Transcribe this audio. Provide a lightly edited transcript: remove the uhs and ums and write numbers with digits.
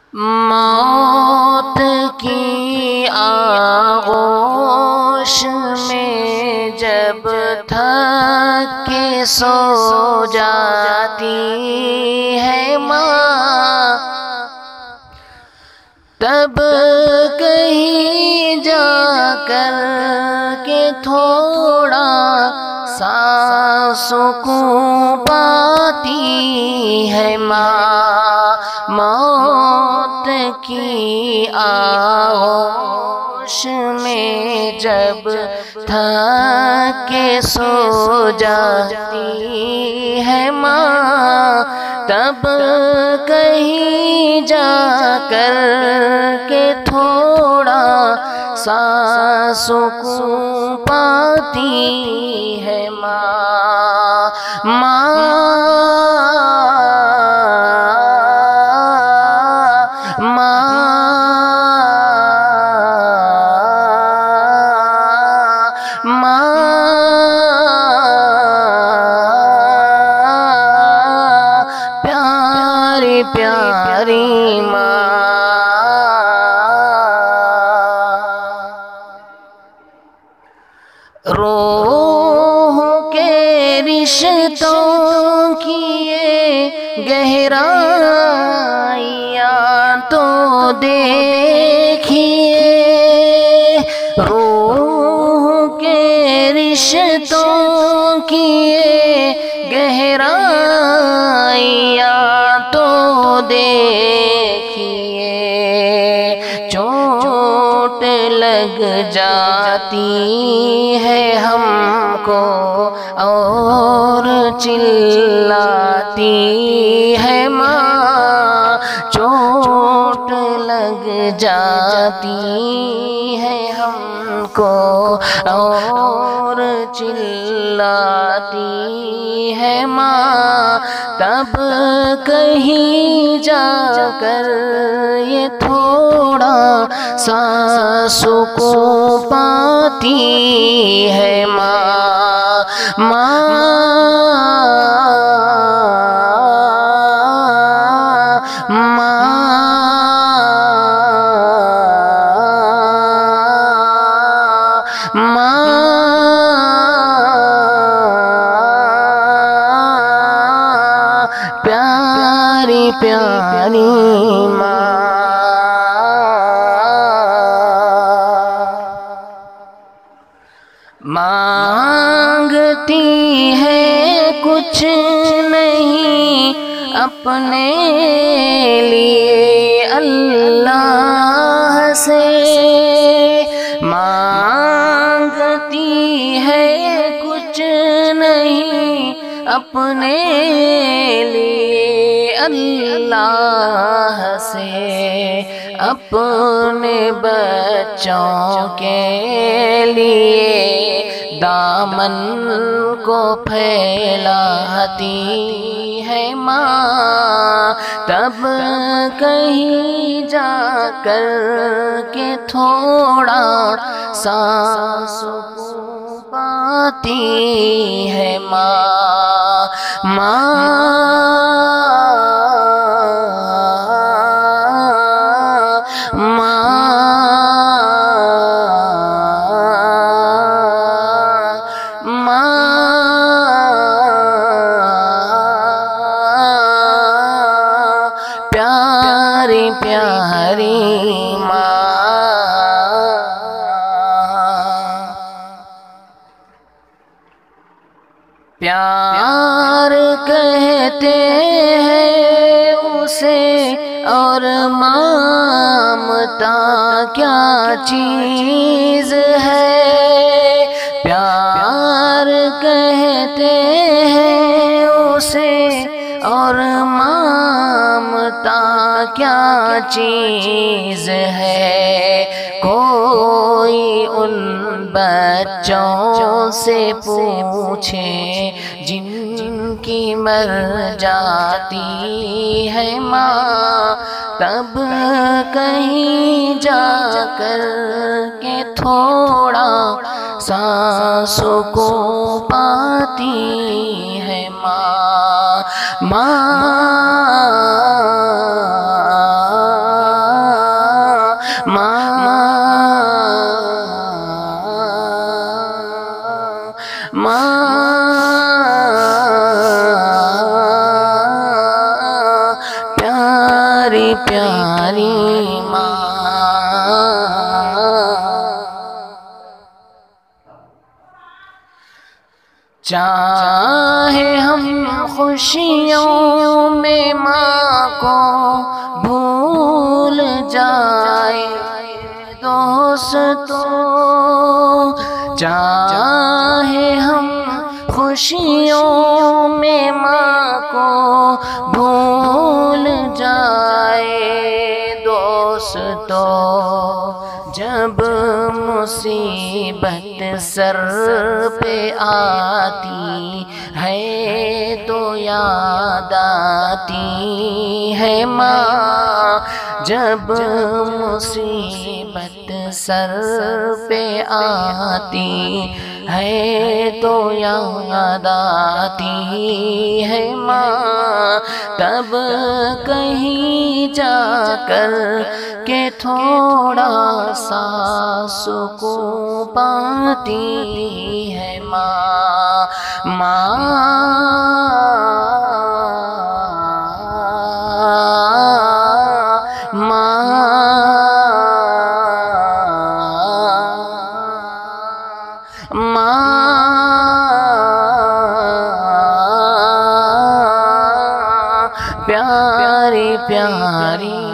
موت کی آغوش میں جب تھک کے سو جاتی ہے ماں، تب کہیں جا کر کے تھوڑا سا سکون پاتی ہے ماں۔ موت کی آغوش میں جب تھک کے سو جاتی ہے ماں، تب کہیں جا کر کے تھوڑا سا سکون پاتی ہے ماں۔ پیاری پیاری ماں، روح کے رشتوں کی یہ گہرائیاں تو دیکھیے، روح کے رشتوں کی یہ گہرائیاں تو دیکھیے، چوٹ لگ جاتی ہے ہم کو اور چلاتی ہے ماں، چوٹ لگ جاتی ہے ہم کو اور چلاتی ہے ماں، تب کہیں جا کر یہ تھوڑا سا سکون پاتی ہے پیاری پیاری ماں۔ مانگتی ہے کچھ نہیں اپنے لیے اللہ سے، مانگتی ہے کچھ نہیں اپنے لیے اللہ سے، اپنے بچوں کے لیے دامن کو پھیلاتی ہے ماں، تب کہیں جا کر کے تھوڑا سا سکون پاتی ہے پیاری پیاری ماں۔ پیار کہتے ہیں اسے اور ممتا کیا چیز ہے، پیار کہتے ہیں اسے اور ممتا کیا چیز ہے، کوئی ان بچوں سے پوچھے جن کی مر جاتی ہے ماں، تب کہیں جا کر کے تھوڑا سا سکون پاتی ہے ماں۔ پیاری پیاری ماں، چاہے ہم خوشیوں میں ماں کو بھول جائیں دوستو، چاہے ہم خوشیوں میں ماں کو بھول جائے دوستو، جب مصیبت سر پہ آتی ہے تو یاد آتی ہے ماں، جب مصیبت سر پہ آتی ہے تو یاد آتی ہے ماں، تب کہیں جا کر کہ تھوڑا سا سکون پاتی ہے ماں، پیاری پیاری